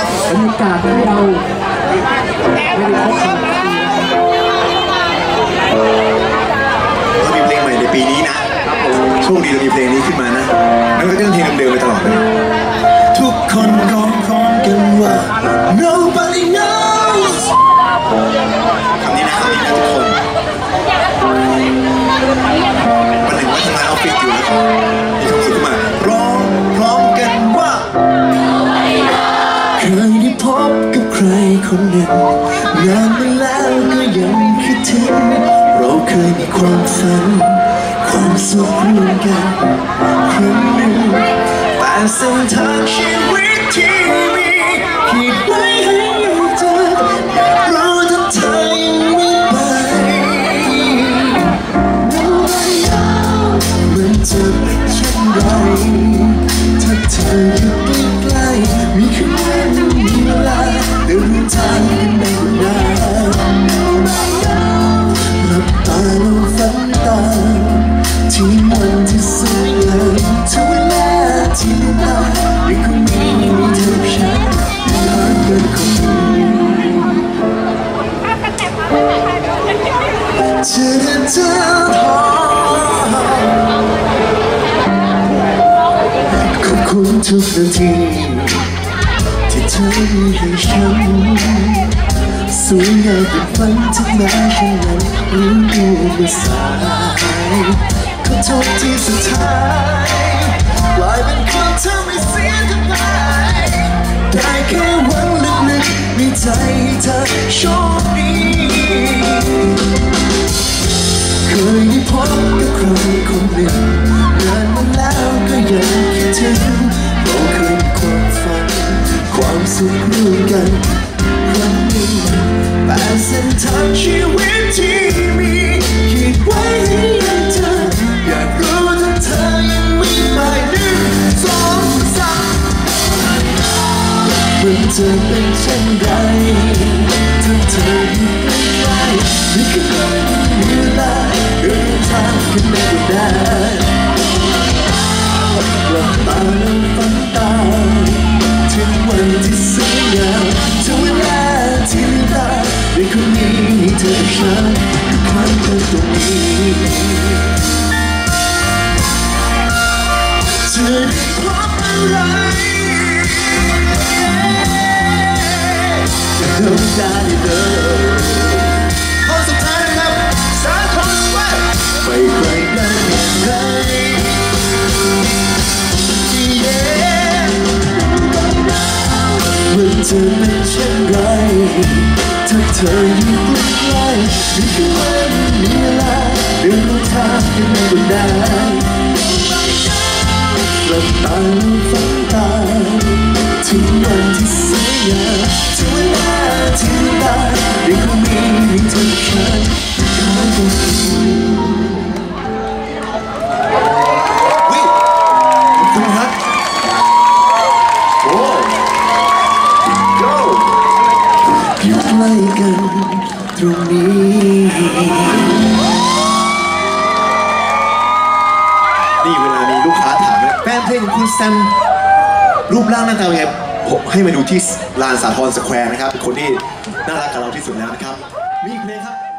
บรรยากาศที่เราไม่ได้พบกันเรามีเพลงใหม่ในปีนี้นะโชคดีเรามีเพลงนี้ขึ้นมานะมันก็ต้องเพลงเดิมๆไปตลอดเลยทุกคนร้องพร้อมกันว่า nobody knows คำนี้นะทุกคนวันหนึ่งว่าทำงานออฟฟิศอยู่แล้วมีคำสุดมาร้องพร้อมกันว่าเคยได้พบกับใครคนหนึ่งนานมาแล้วก็ยังคิดถึงเราเคยมีความฝันความสุขร่วมกันครั้งหนึ่งแต่เส้นทางชีวิตที่มีขีดไว้ให้เธอรู้ถ้าเธอยังไม่ไปมันจะเป็นเช่นไรถ้าเธออยู่ใกล้ๆมีคืนมีเวลาเดินทางกันได้นานหลับตาลงฝันตาที่วันที่สวยงามทุกเวลาที่ตายังคงมีเธอฉันยังหากันคงเธอทอขอบคุณทุกนาทีที่เธอมีให้ฉันสวยงามเป็นฝันที่แม้ฉันนั้นรู้ตัวไม่สายขอโทษที่สุดท้ายกลายเป็นคนเธอไม่เสียดายได้แค่หวังลึกๆในใจเธอโชคดีเคยได้พบกับใครคนหนึ่งนานมาแล้วก็ยังคิดถึงเราเคยมีความฝันความสุขร่วมกันครั้งหนึ่งแต่เส้นทางชีวิตที่มีขีดไว้ให้เธออยากรู้ถ้าเธอยังไม่ไป1 2 3มันจะเป็นเช่นไรถ้าเธออยู่ใกล้ๆนี่คือวันเวลาเดินทางกันไม่ได้หลับตาแล้วฝันตาถึงวันที่สวยงามทุกเวลาที่ลืมตายังคงมีเธอฉันข้างเธอตรงนี้เธอได้พบอะไรดวงตาได้เลยข้อสุดท้ายนะครับสาทรสแควรไปไกลกันอย่างไรมันจะเป็นเช่นไรถ้าเธออยู่ใกล้ๆนี่คือวันมีเวลาเดินทางกันไม่ได้หลับตาฝันตาถึงวันที่สวยงามถึงเวลาที่ตายังคงมีเธอฉันข้างกันคุณฮัทโอ้โย่อยู่ใกล้กันตรงนี้นี่เวลามีลูกค้าถามนะแฟนเพลงของคุณแซมรูปร่างหน้าตาเป็นไงให้มาดูที่ลานสาทรสแควร์นะครับเป็นคนที่น่ารักกับเราที่สุดแล้วนะครับมีเพลงครับ